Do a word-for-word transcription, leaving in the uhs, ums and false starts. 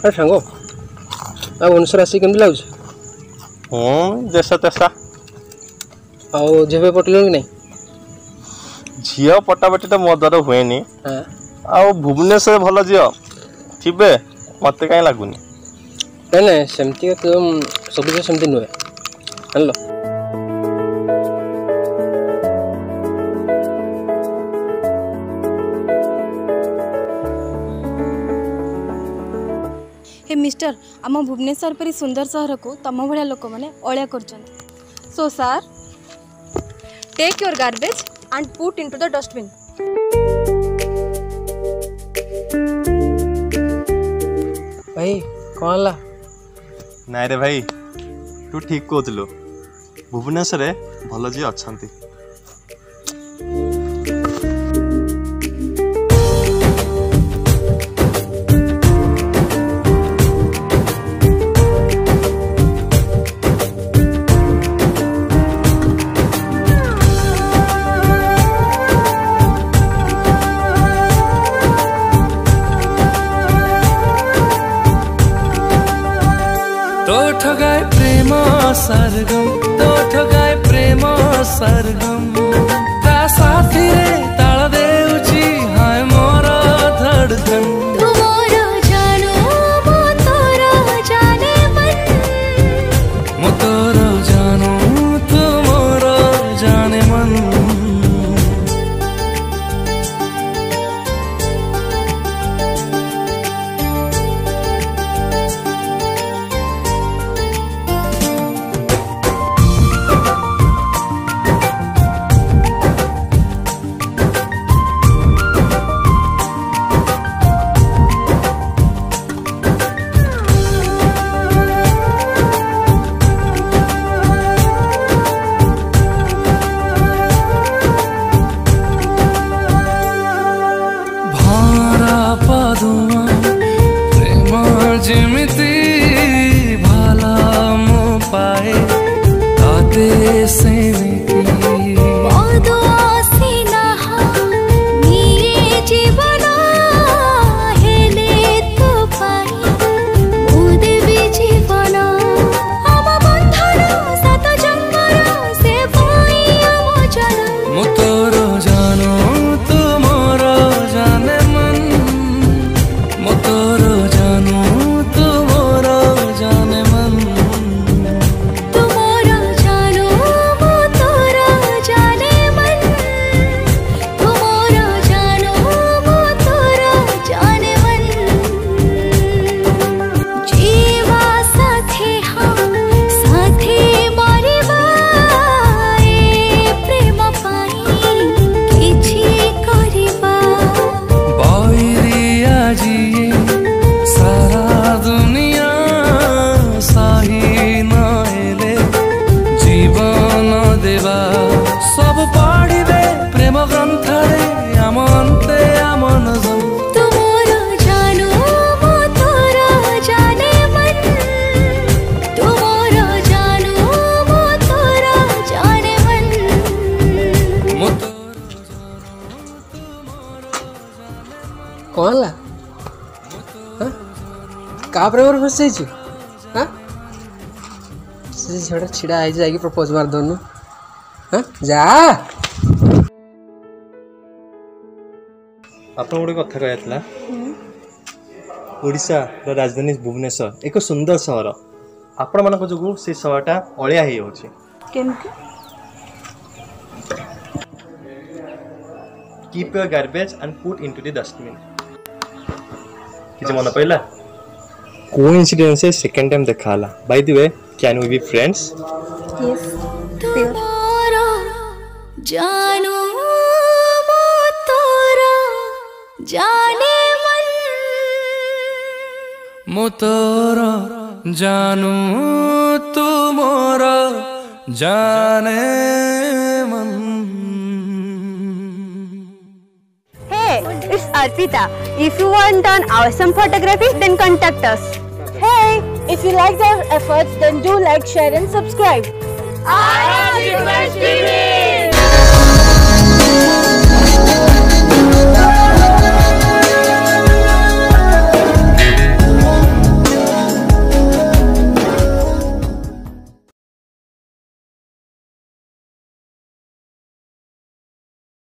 अरे सांगो आ भुवनेश्वर आसी केमती लागुछ हूँ जैसा तैसा आओ झील पटल कि नहीं झील पटापटी तो मो द्वारा हुए नी आ भुवनेश्वर भल झील थे मत कहीं लगुनि नहीं नहीं सेमती सब झील सेमती नुहे जानल हे मिस्टर आम भुवनेश्वर परी सुंदर सहर को तम भाया लोक मैंने अलिया कर so sir take your garbage and put into the dustbin भाई कौन ला नाई रे भाई तू ठीक कहलु भुवनेश्वर भल जी अच्छा सरगम तो ठगाए प्रेम सरगम ता साथी रे ताल देउची हाय मोर धड़कन तू मोर जानो मो तोरा जाने मन मो तोरा जानो तू मोर जाने मन कौन ला का प्रेम फस जाइए हाँ से झड़ा छिड़ा आई जाएगी प्रपोज मार दोनों हाँ जा आप गोटे कथा कहला ओडिशा राजधानी भुवनेश्वर एक सुंदर सहर आपण मान जो से सहरटा अलिया हो keep your garbage and put into the dustbin किसी मन पड़ला कोइंसिडेंस से सेकंड टाइम देखा ला by the way can we be friends yes तोरा जानो मो तोरा जाने मन मो तोरा जानो तू मोरा जाने मन It's Arpita. If you want an awesome photography, then contact us. Hey, if you liked our efforts, then do like, share and subscribe. Aravh T V!